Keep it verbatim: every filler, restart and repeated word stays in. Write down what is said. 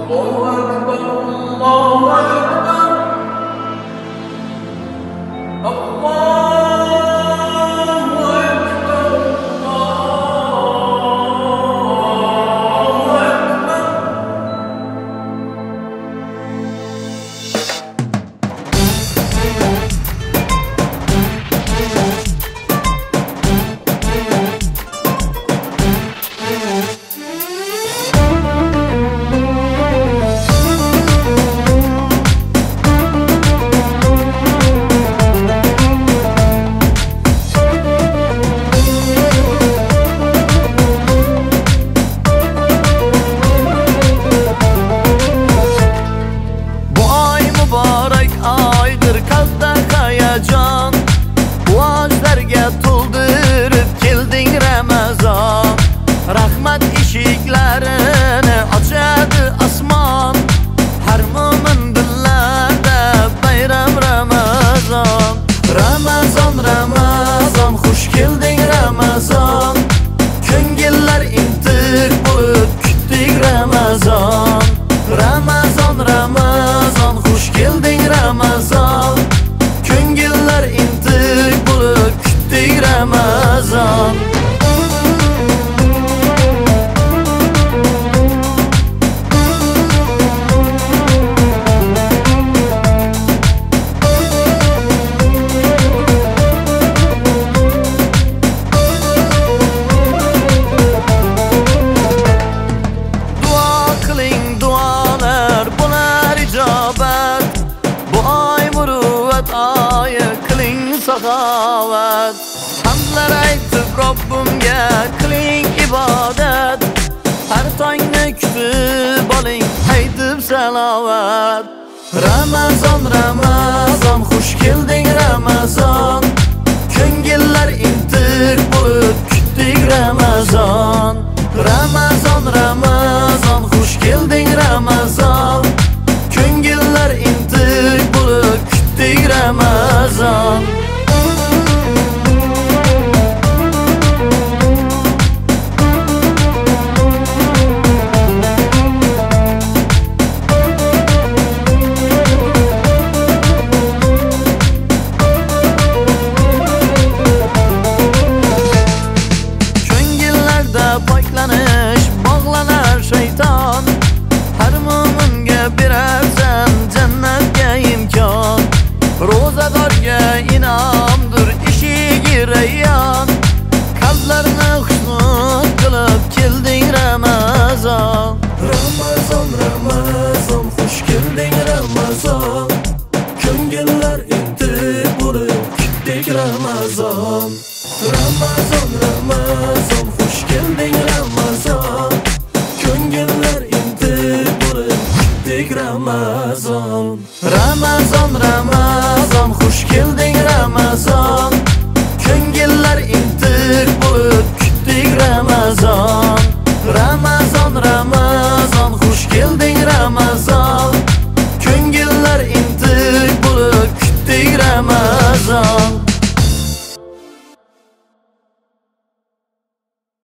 saxavat hamdlar aytib Robbimga qiling ibodat har tongni kutib oling aytib salovat Ramazon Ramazon xush kelding Ramazon ko'ngillar intiq bo'lib kutdik Ramazon Ramazon Ramazon xush kelding Ramazon ko'ngillar intiq bo'lib kutdik Ramazon Paklanish bog'lanar shayton har mo'minga berarsan jannatga imkon ro'zadorga inomdir eshigi rayyon qalblarni xushnud qilib kelding Ramazon Ramazon Ramazon xush kelding Ramazon ko'ngillar intiq bo'lib kutdik Ramazon Ramazon Ramazon xush kelding Ramazon ko'ngillar intiq bo'lib kutdik Ramazon Ramazon Ramazon xush kelding Ramazon ko'ngillar intiq bo'lib kutdik Ramazon Ramazon Ramazon xush kelding